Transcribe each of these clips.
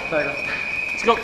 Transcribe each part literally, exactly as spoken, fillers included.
Tiger. Let's go.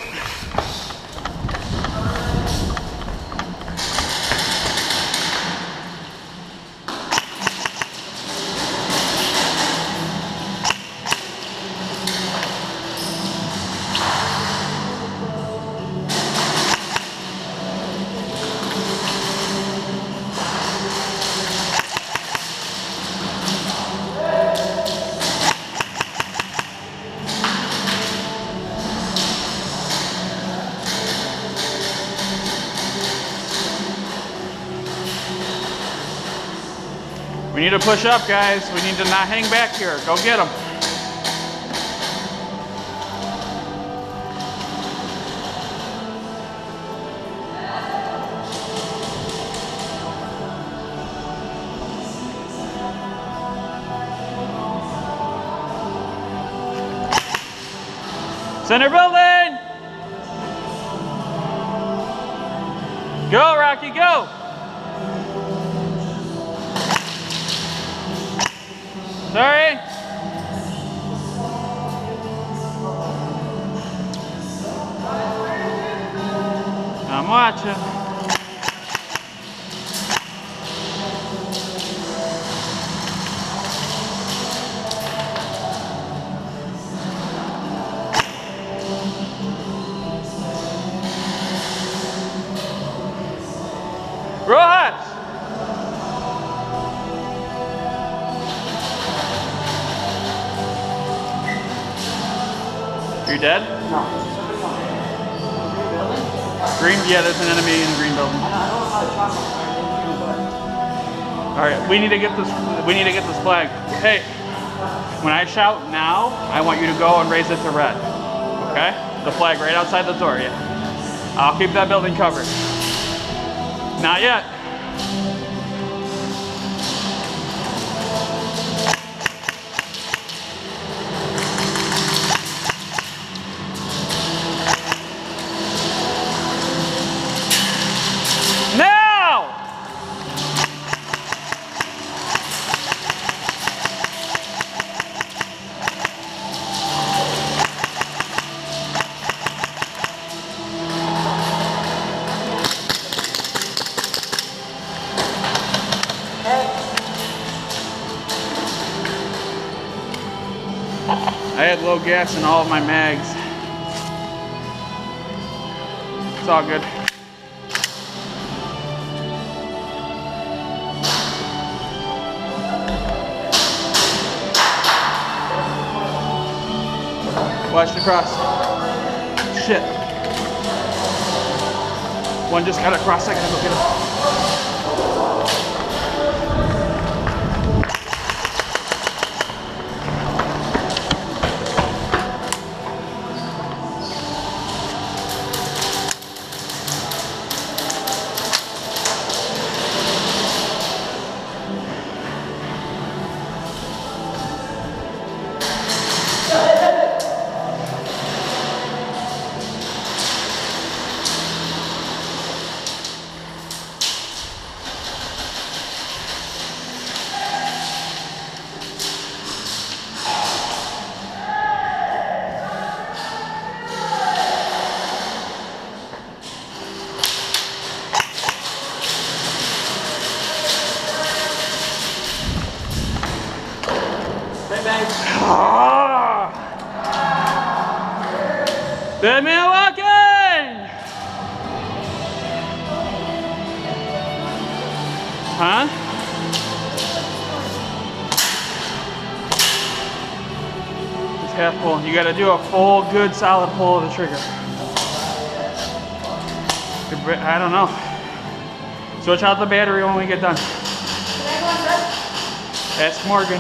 We need to push up, guys. We need to not hang back here. Go get them. Center building! Go, Rocky, go! Sorry. I'm watching. Rojas! You're dead? No. Green, yeah, there's an enemy in the green building. All right, we need to get this. We need to get this flag. Hey, when I shout now, I want you to go and raise it to red. Okay? The flag right outside the door. Yeah. I'll keep that building covered. Not yet. I had low gas in all of my mags. It's all good. Watch the cross. Shit. One just got across, I gotta go get him. Ah! Dead man walking! Huh? It's half pull. You gotta do a full, good, solid pull of the trigger. I don't know. Switch out the battery when we get done. Ask Morgan.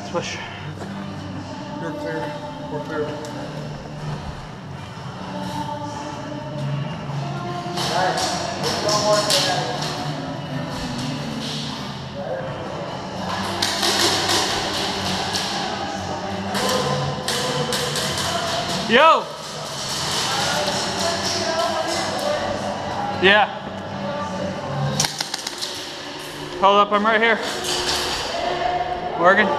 push. You're clear. We're clear. Nice. One more for that. Yo! Yeah. Hold up, I'm right here. Morgan?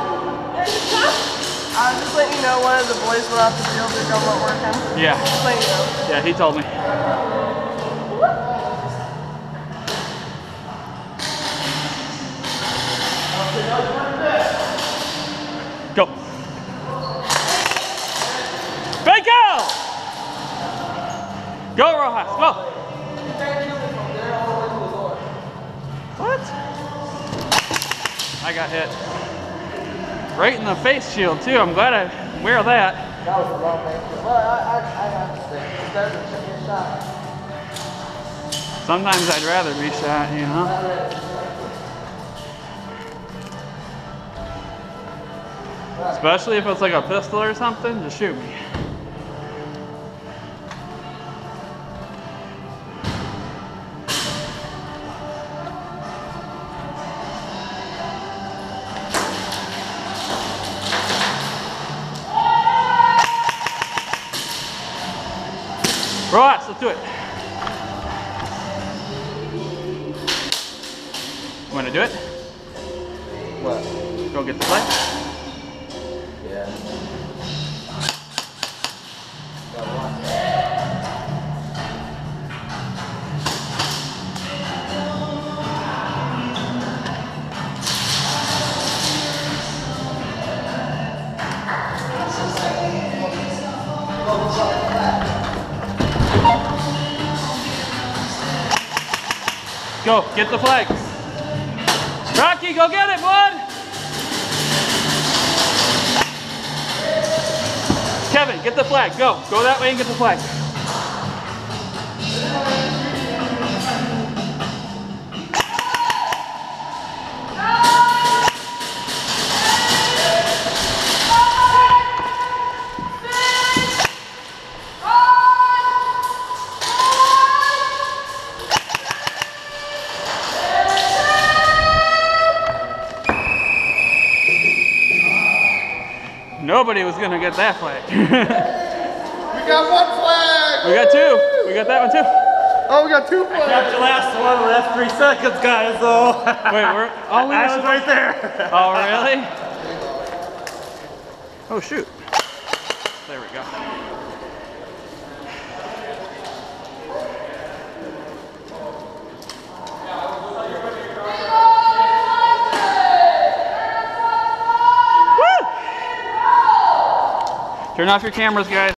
I was just letting you know one of the boys went off the field, they're done not working. Yeah. Just letting you know. Yeah, he told me. Go. Fake out! Go, Rojas, go! What? I got hit. Right in the face shield, too. I'm glad I wear that. That was the wrong thing. Well, I, I, I understand. It's better than getting shot. Sometimes I'd rather be shot, you know? Especially if it's like a pistol or something, just shoot me. Ross, let's do it. You want to do it? What? Go get the play? Yeah. Go, get the flag. Rocky, go get it, bud. Kevin, get the flag. Go. Go that way and get the flag. Nobody was gonna get that flag. We got one flag! We got two. We got that one too. Oh, we got two flags! Got your last one, the last three seconds, guys, though. Wait, we're oh, we I were was right there. Oh, really? Oh, shoot. There we go. Woo! Turn off your cameras, guys.